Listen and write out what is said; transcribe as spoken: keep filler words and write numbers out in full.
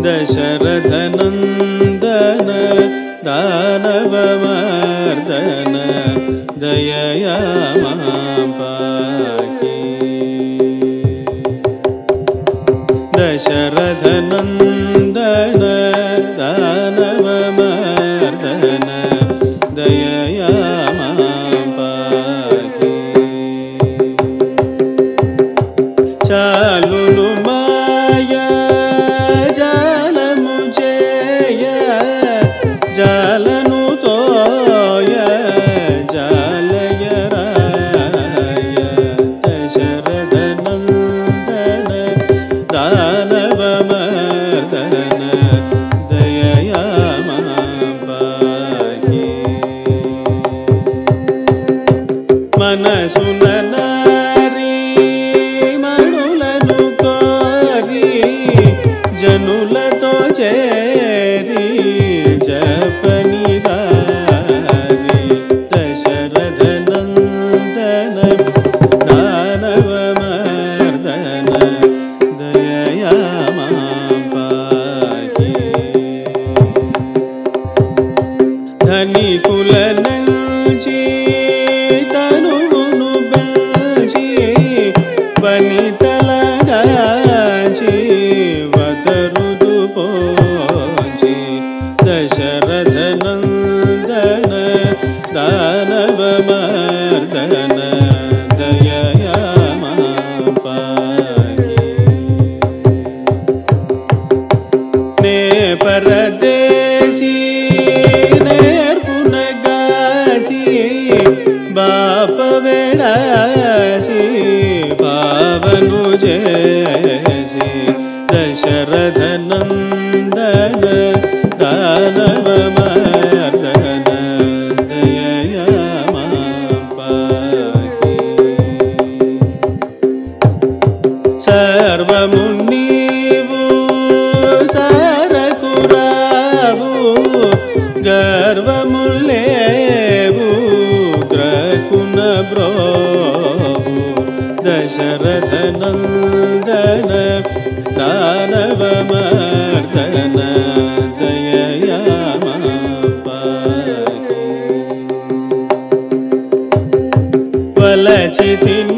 दशरथनन्दन दानवमर्दन दयया मां पाहि दशरथनन्दन दानवमर्दन दयया मां पाहि चालुनु माया जालमु चेय जालनु तोय जालय राय दशरथनन्दन दानवमर्दन दयया मां पाहि मनसुन नारी मणुలను కోరి జనులతో చేరి జపనిదారి దశరథనందన దానవమర్దన దయయా మాం పాహి ధనికుల నుంచి తనువును బల్చి వనితలగాచి వతరుదు పోంచి దశరథనందన దానవమర్దన దయయా మాం పాహి నే పరదేశీ నేర్పునగాసి బాప వేడాసి పావను చేసి దశరథనందన దానవమర్దన దయయా మాం పాహి సర్వము నీవు సారకురావు గర్వములేవు గ్రకున బ్రోవు దశరథనందన దానవమర్దన దయయా మాం పాహి వలచితి